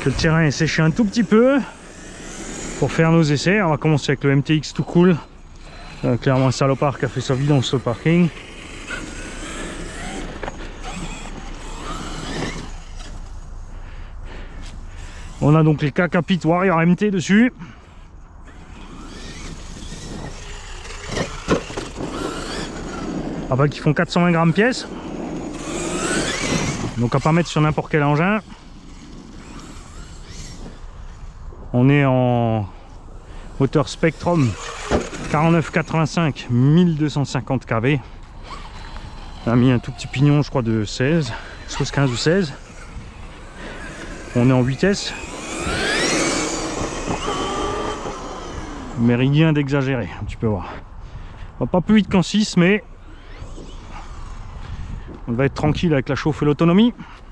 que le terrain est séché un tout petit peu pour faire nos essais. On va commencer avec le MTX tout cool. Clairement un salopard qui a fait sa vidange sur le parking. On a donc les Kakapit Warrior MT dessus. Ah bah, qui font 420 grammes pièce. Donc à pas mettre sur n'importe quel engin. On est en moteur Spectrum 4985 1250 kV. On a mis un tout petit pignon, je crois, de 16, chose 15 ou 16. On est en vitesse. Mais rien d'exagéré, tu peux voir. On va pas plus vite qu'en 6, mais on va être tranquille avec la chauffe et l'autonomie.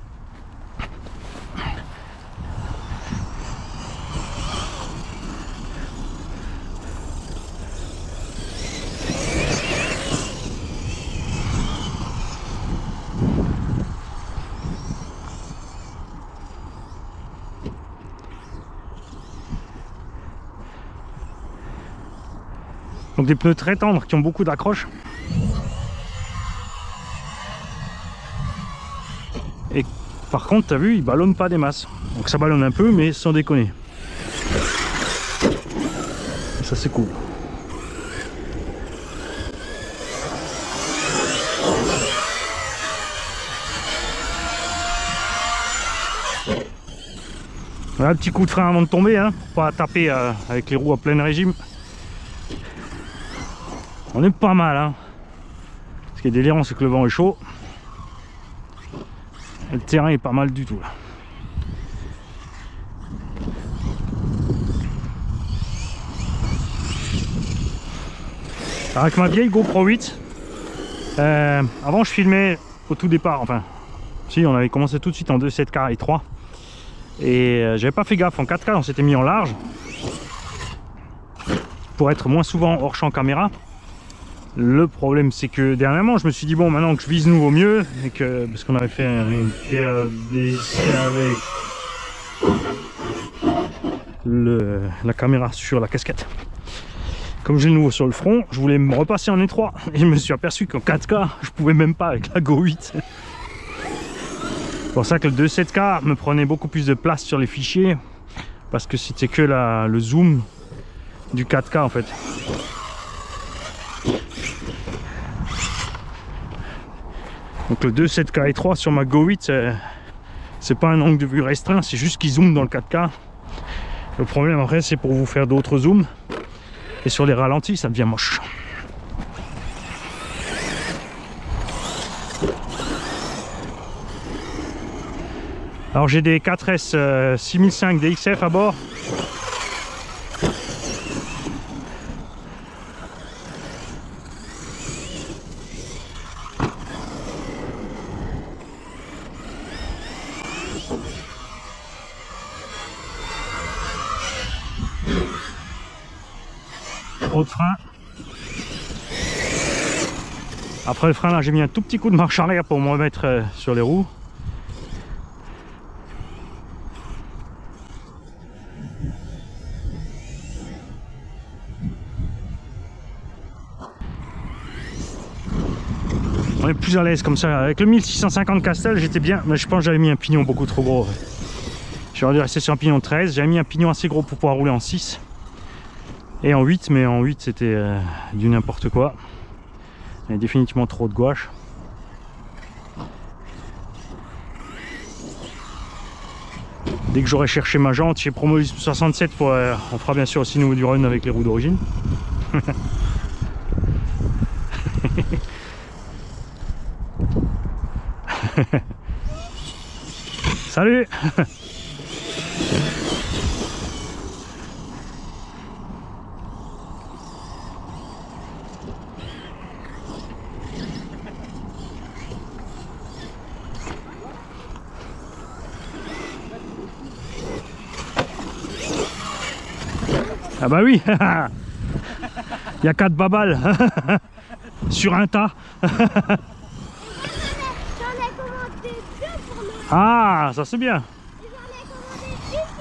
Donc des pneus très tendres qui ont beaucoup d'accroche. Et par contre, tu as vu, ils ballonnent pas des masses. Donc ça ballonne un peu, mais sans déconner. Et ça, c'est cool. Voilà, un petit coup de frein avant de tomber, hein, pour pas taper avec les roues à plein régime. On est pas mal, hein. Ce qui est délirant, c'est que le vent est chaud. Et le terrain est pas mal du tout là. Alors, avec ma vieille GoPro 8, avant je filmais au tout départ, enfin, si on avait commencé tout de suite en 2.7K et 3. Et j'avais pas fait gaffe, en 4K on s'était mis en large pour être moins souvent hors champ caméra. Le problème, c'est que dernièrement je me suis dit bon, maintenant que je vise nouveau mieux, et que parce qu'on avait fait une avec la caméra sur la casquette, comme j'ai le nouveau sur le front, je voulais me repasser en étroit et je me suis aperçu qu'en 4K je pouvais même pas avec la Go 8. C'est pour ça que le 2.7K me prenait beaucoup plus de place sur les fichiers, parce que c'était que le zoom du 4K en fait. Donc le 2.7K et 3 sur ma Go 8, c'est pas un angle de vue restreint, c'est juste qu'il zoome dans le 4K. Le problème après, c'est pour vous faire d'autres zooms, et sur les ralentis ça devient moche. Alors j'ai des 4S 6005 DXF à bord. De frein. Après le frein là, j'ai mis un tout petit coup de marche arrière pour me remettre sur les roues. On est plus à l'aise comme ça. Avec le 1650 Castel j'étais bien, mais je pense que j'avais mis un pignon beaucoup trop gros. J'aurais dû rester sur un pignon 13, j'avais mis un pignon assez gros pour pouvoir rouler en 6 et en 8, mais en 8 c'était du n'importe quoi. Il y a définitivement trop de gouache. Dès que j'aurai cherché ma jante chez Promolisme 67, on fera bien sûr aussi nouveau du run avec les roues d'origine. Salut. Ah bah oui. Il y a 4 babales sur un tas. J'en ai commandé 2 pour Noël. Ah, ça c'est bien. J'en ai commandé une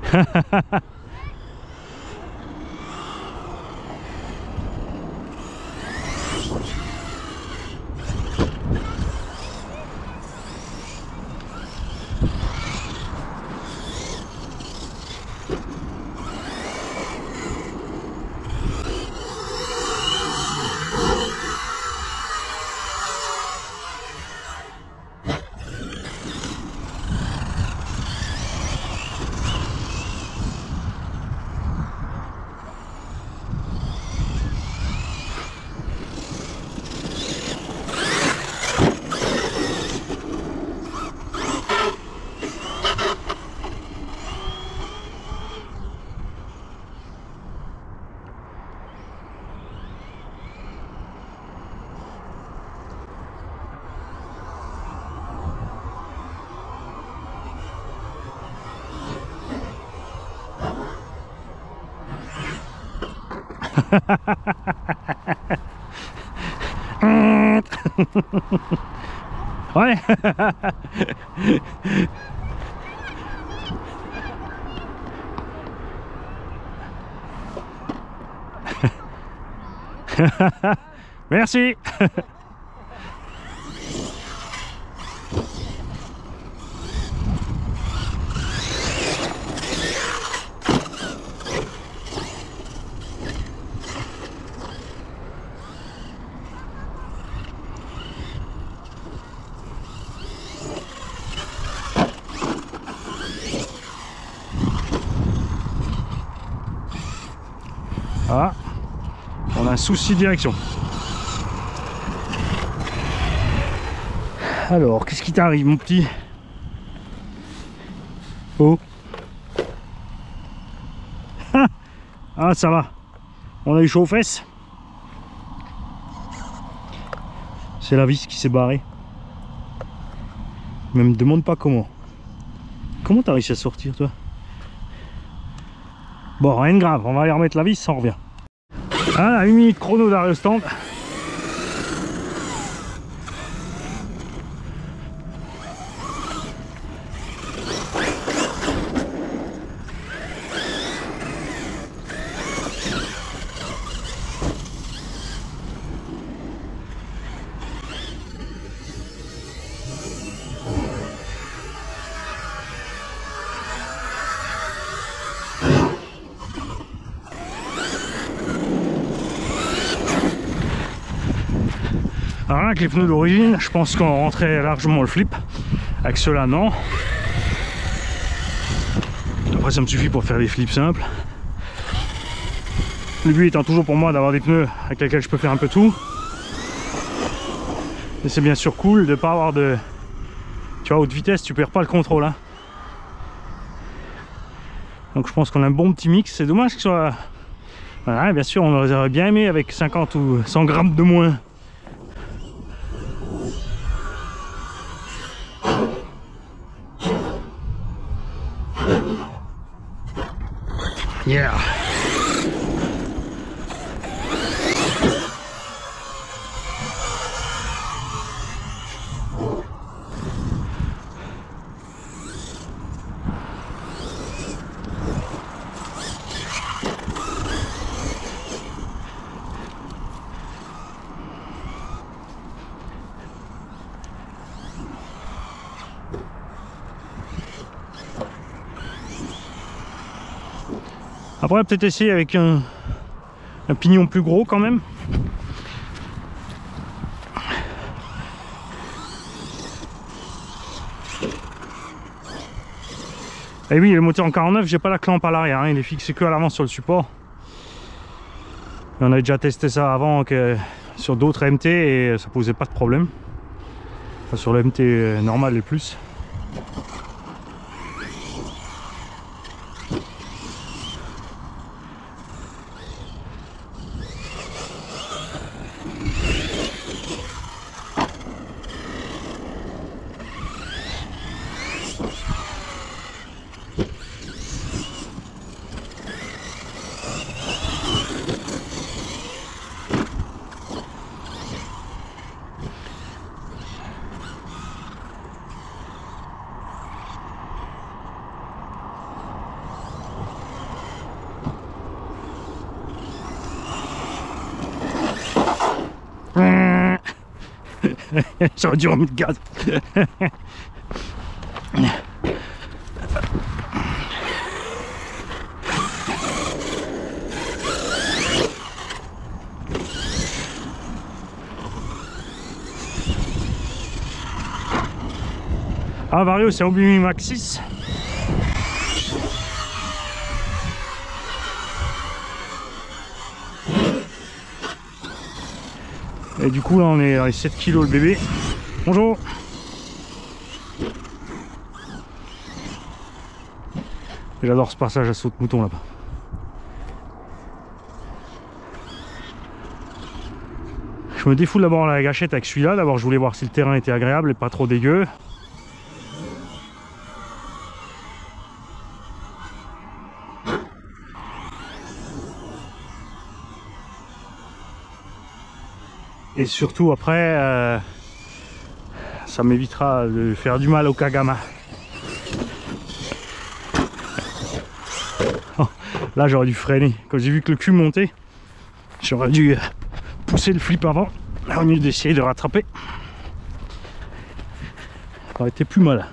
Ouais. Merci. Ah, on a un souci de direction. Alors, qu'est-ce qui t'arrive, mon petit? Oh. Ah, ça va. On a eu chaud aux fesses. C'est la vis qui s'est barrée. Mais me demande pas comment. Comment t'as réussi à sortir, toi? Bon, rien de grave, on va aller remettre la vis, on revient. Ah, 1 minute chrono d'arrêt au stand. Alors là, avec les pneus d'origine, je pense qu'on rentrait largement le flip. Avec ceux-là, non. Après, ça me suffit pour faire des flips simples. Le but étant toujours pour moi d'avoir des pneus avec lesquels je peux faire un peu tout. Et c'est bien sûr cool de ne pas avoir de... Tu vois, haute vitesse, tu perds pas le contrôle. Hein. Donc je pense qu'on a un bon petit mix. C'est dommage que ce soit... Voilà, bien sûr, on aurait bien aimé avec 50 ou 100 grammes de moins. Yeah. Après, peut-être essayer avec un pignon plus gros quand même. Et oui, le moteur en 49, j'ai pas la clampe à l'arrière, hein, il est fixé que à l'avant sur le support. Et on a déjà testé ça avant sur d'autres MT et ça posait pas de problème. Enfin, sur le MT normal et plus. J'aurais dû remettre gaz. Ah, Vario, c'est oublié Max 6. Et du coup là on est à 7 kg le bébé. Bonjour. J'adore ce passage à saut de mouton là-bas. Je me défoule d'abord la gâchette avec celui-là. D'abord je voulais voir si le terrain était agréable et pas trop dégueu. Et surtout après, ça m'évitera de faire du mal au Kagama. Oh, là j'aurais dû freiner. Quand j'ai vu que le cul montait, j'aurais dû pousser le flip avant, au lieu d'essayer de rattraper. Ça aurait été plus mal.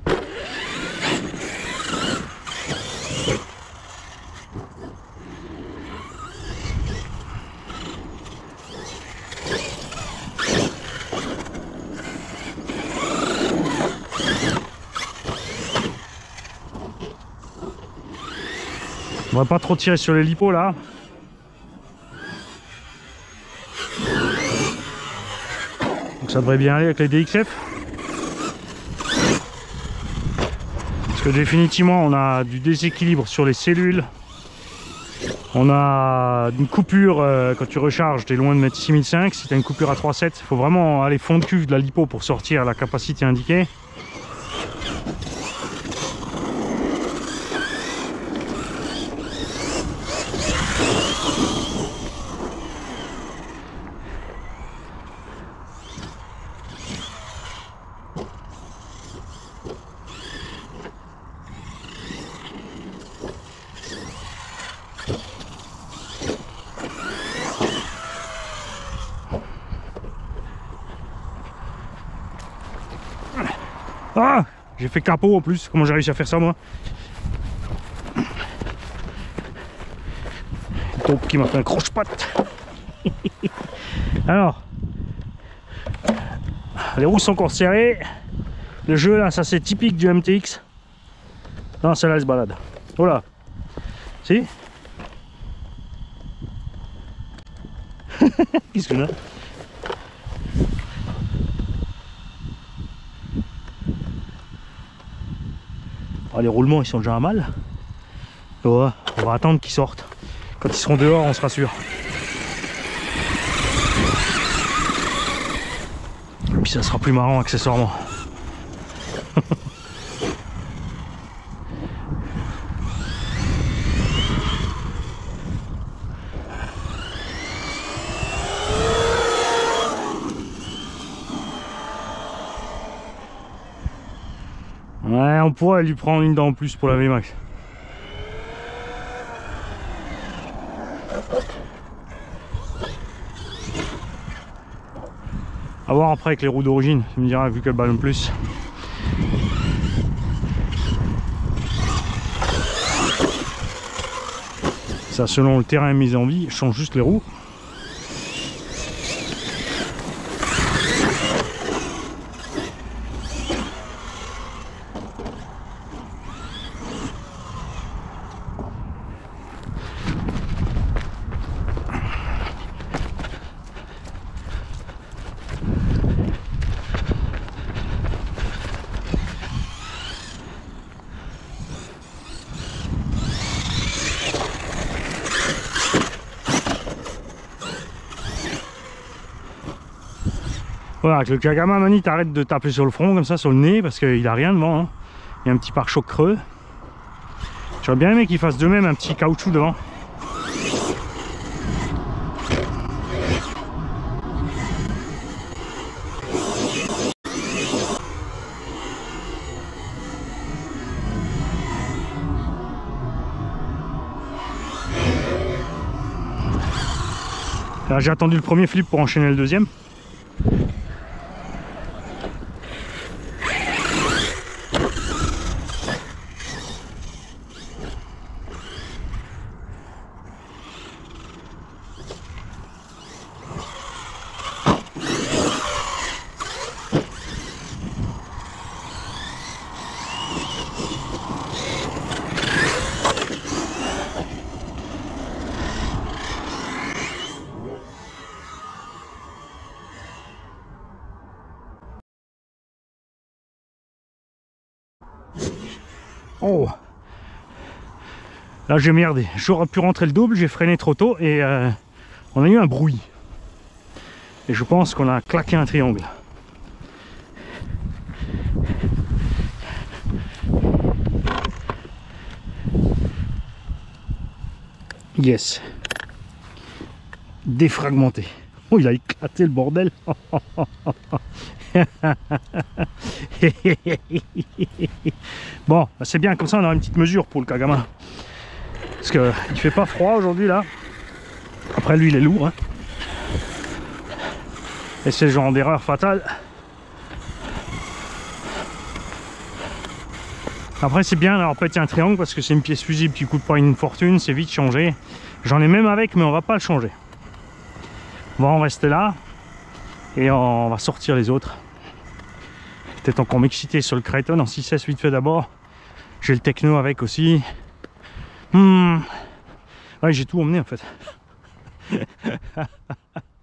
On va pas trop tirer sur les lipos là. Donc ça devrait bien aller avec les DXF. Parce que définitivement on a du déséquilibre sur les cellules. On a une coupure quand tu recharges, tu es loin de mettre 6005. Si tu as une coupure à 3.7, il faut vraiment aller fond de cuve de la lipo pour sortir la capacité indiquée. Ah, j'ai fait capot en plus. Comment j'ai réussi à faire ça moi? Donc qui m'a fait un croche-patte. Alors, les roues sont encore serrées. Le jeu là, ça c'est typique du MTX. Non, celle-là elle se balade. Voilà. Si. Qu'est-ce qu'on a? Ah, les roulements ils sont déjà à mal. Ouais, on va attendre qu'ils sortent. Quand ils seront dehors, on sera sûr. Et puis ça sera plus marrant accessoirement. Ouais, on pourrait lui prendre une dent en plus pour la VMAX. A voir après avec les roues d'origine, tu me diras vu qu'elle ballonne plus. Ça selon le terrain mis en vie, je change juste les roues. Voilà, avec le Kagama, Mani, t'arrêtes de taper sur le front comme ça, sur le nez, parce qu'il a rien devant. Hein. Il y a un petit pare-choc creux. J'aurais bien aimé qu'il fasse de même un petit caoutchouc devant. J'ai attendu le premier flip pour enchaîner le deuxième. Oh, là j'ai merdé, j'aurais pu rentrer le double, j'ai freiné trop tôt et on a eu un bruit. Et je pense qu'on a claqué un triangle. Yes. Défragmenté. Oh, il a éclaté le bordel. Bon, c'est bien, comme ça on a une petite mesure pour le Kagama. Parce qu'il fait pas froid aujourd'hui là. Après lui il est lourd. Hein. Et c'est le genre d'erreur fatale. Après c'est bien d'avoir pété un triangle parce que c'est une pièce fusible qui coûte pas une fortune, c'est vite changé. J'en ai même avec mais on va pas le changer. On va en rester là. Et on va sortir les autres. Peut-être encore m'exciter sur le Creighton en 6S vite fait d'abord. J'ai le Techno avec aussi. Ouais, j'ai tout emmené en fait.